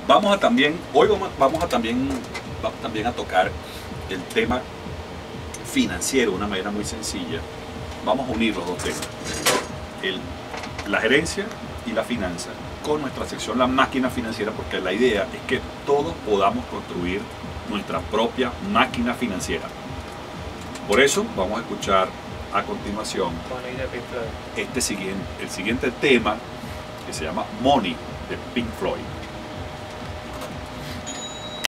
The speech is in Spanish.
vamos también a tocar el tema financiero de una manera muy sencilla. Vamos a unir los dos temas, la gerencia y la finanza, con nuestra sección La Máquina Financiera, porque la idea es que todos podamos construir nuestra propia máquina financiera. Por eso vamos a escuchar a continuación el siguiente tema, que se llama Money, de Pink Floyd.